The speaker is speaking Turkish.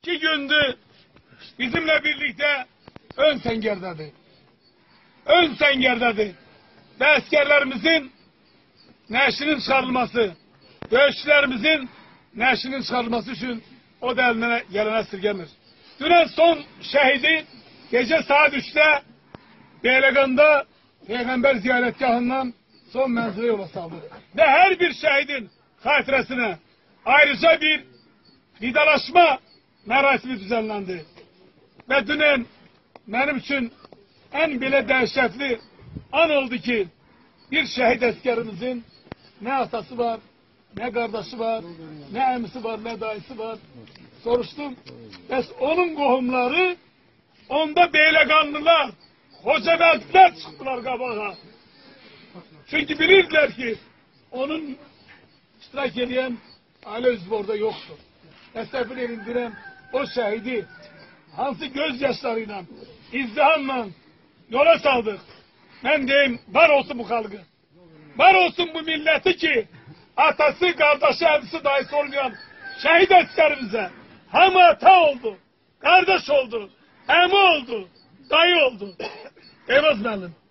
2 gündür bizimle birlikte ön sengerdedir. Ön sengerdedir. Ve askerlerimizin neşinin çıkarılması, dövüşçülerimizin neşinin çıkarılması için o da eline gelene esirgemir. Dün son şehidi gece saat 3'te Beylegan'da Peygamber ziyaretgahından son menzile yola saldı. Ve her bir şehidin hatiresine ayrıca bir vidalaşma merasimi düzenlendi. Ve dün benim için en bile dehşetli an oldu ki bir şehit askerimizin ne atası var, ne kardeşi var, ne emisi var, ne dayısı var. Soruştum. Ve onun kohumları onda Beyleganlılar, Hocavertler çıktılar kabağa. Çünkü bilirler ki onun iştirak eden aile üzvü orada yoktu. Esefil erindiren o şehidi hansı gözyaşlarıyla, izdihamla yola saldık. Ben diyeyim var olsun bu halkı. Var olsun bu milleti ki atası, kardeşi, evlisi, dayısı olmayan şehit askerimize hem ata oldu, kardeş oldu, emi oldu, dayı oldu. Eyvaz benim.